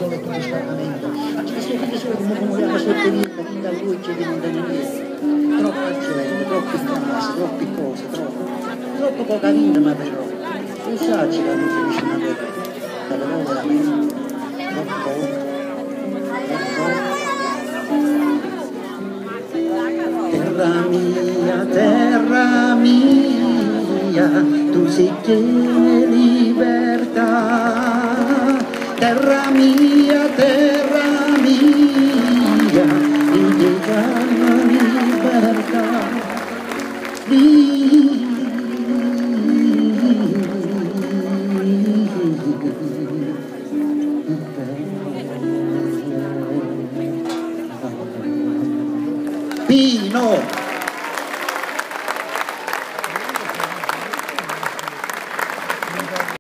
solo tutto sparamento. Questo qui solo come muoviamo sotto vita, chi da lui chiede non viene niente. Troppa gente, troppi case, troppe cose, troppo poca vita ma però. Pensarci che non finisce una guerra. Però veramente, troppo. Terra mia, tu sei che libertà. Terra mia, mi la libertà. Pino!